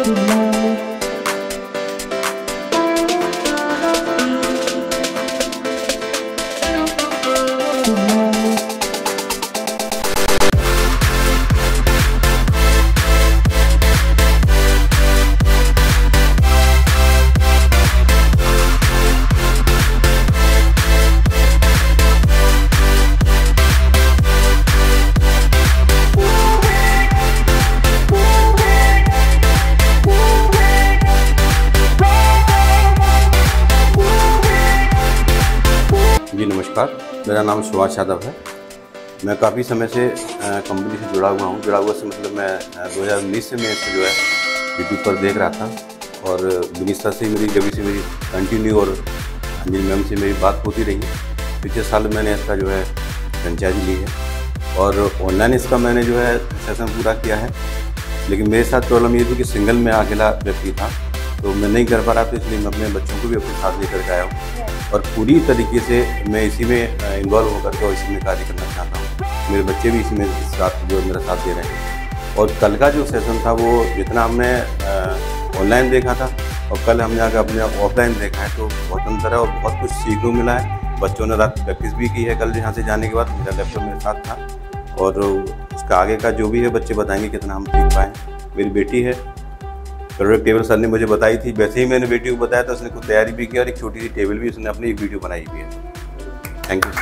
जी नमस्कार, मेरा नाम सुभाष यादव है। मैं काफ़ी समय से कंपनी से जुड़ा हुआ से मतलब मैं 2019 से मैं इसको जो है यूट्यूब पर देख रहा था और विनीता से जब से मेरी कंटिन्यू और अंजलि मैम से मेरी बात होती रही। पिछले साल मैंने इसका जो है फ्रेंचाइजी ली है और ऑनलाइन इसका मैंने जो है सेशन पूरा किया है। लेकिन मेरे साथ प्रॉब्लम ये थी कि सिंगल में अकेला व्यक्ति था तो मैं नहीं कर पा रहा था, इसलिए मैं अपने बच्चों को भी अपने साथ लेकर के आया हूँ और पूरी तरीके से मैं इसी में इन्वॉल्व होकर के और इसी में कार्य करना चाहता हूँ। मेरे बच्चे भी इसी में साथ जो मेरा साथ दे रहे हैं और कल का जो सेशन था वो जितना हमने ऑनलाइन देखा था और कल हमने आकर अपने ऑफलाइन देखा है तो बहुत अंतर है और बहुत कुछ सीखने को मिला है। बच्चों ने रात प्रैक्टिस भी की है कल यहाँ से जाने के बाद। मेरा लैपटॉप मेरे साथ था और उसका आगे का जो भी है बच्चे बताएंगे कितना हम सीख पाए। मेरी बेटी है, प्रोडक्ट टेबल सर ने मुझे बताई थी, वैसे ही मैंने बेटी को बताया था, उसने कुछ तैयारी भी की और एक छोटी सी टेबल भी उसने अपनी एक वीडियो बनाई भी है। Thank you.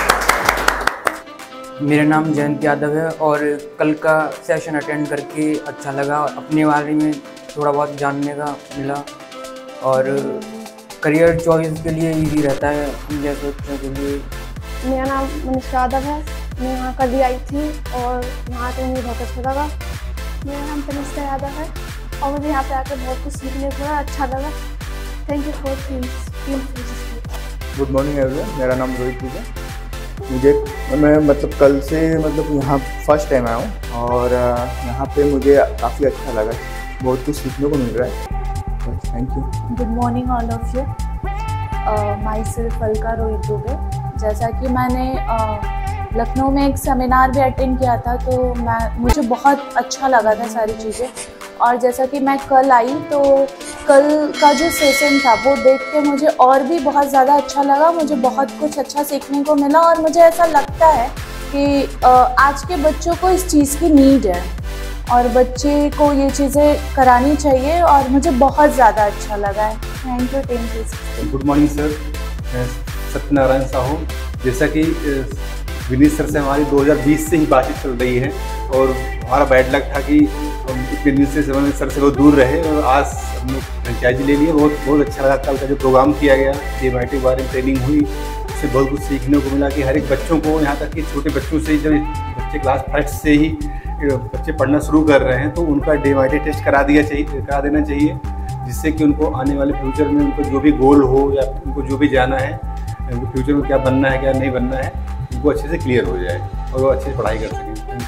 मेरा नाम जयंत यादव है और कल का सेशन अटेंड करके अच्छा लगा, अपने बारे में थोड़ा बहुत जानने का मिला और करियर चॉइस के लिए इजी रहता है हम जैसे बच्चों के लिए। मेरा नाम मनीषा यादव है, मैं यहाँ कल भी आई थी और यहाँ पे मुझे बहुत अच्छा लगा। मेरा नाम तनिष्का यादव है और मुझे यहाँ पे आकर बहुत कुछ सीखने को अच्छा लगा। Thank you for good morning everyone, मेरा नाम रोहित है। मैं मतलब कल से मतलब यहाँ फर्स्ट टाइम आया हूँ और यहाँ पे मुझे काफ़ी अच्छा लगा, बहुत कुछ सीखने को मिल रहा है। Thank you. Good morning all of you. Myself Alka Rohit Dubey. जैसा कि मैंने लखनऊ में एक सेमिनार भी अटेंड किया था तो मुझे बहुत अच्छा लगा था सारी चीज़ें। और जैसा कि मैं कल आई तो कल का जो सेशन था वो देख के मुझे और भी बहुत ज़्यादा अच्छा लगा, मुझे बहुत कुछ अच्छा सीखने को मिला और मुझे ऐसा लगता है कि आज के बच्चों को इस चीज़ की नीड है और बच्चे को ये चीज़ें करानी चाहिए और मुझे बहुत ज़्यादा अच्छा लगा है। Thank you team. Good morning sir, मैं सत्यनारायण साहू। जैसा कि विनीत सर से हमारी 2020 से ही बातचीत चल रही है और हमारा बैड लक था कि इतने दिन से सर से बहुत दूर रहे और आज हमने फ्रेंचाइजी ले लिए। बहुत अच्छा लगा। कल का जो प्रोग्राम किया गया DMIT के बारे में ट्रेनिंग हुई, उससे बहुत कुछ सीखने को मिला कि हर एक बच्चों को, यहाँ तक कि छोटे बच्चों से ही, जब बच्चे क्लास 1 से ही बच्चे पढ़ना शुरू कर रहे हैं तो उनका DMIT टेस्ट करा देना चाहिए, जिससे कि उनको आने वाले फ्यूचर में उनको जो भी गोल हो या उनको जो भी जाना है, उनको फ्यूचर में क्या बनना है क्या नहीं बनना है, उनको अच्छे से क्लियर हो जाए और वो अच्छे से पढ़ाई कर सकें।